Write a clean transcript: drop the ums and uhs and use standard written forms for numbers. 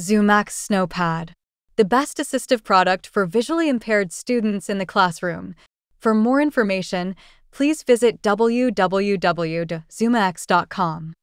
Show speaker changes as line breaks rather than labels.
ZoomX Snow Pad, the best assistive product for visually impaired students in the classroom. For more information, please visit www.zoomx.com.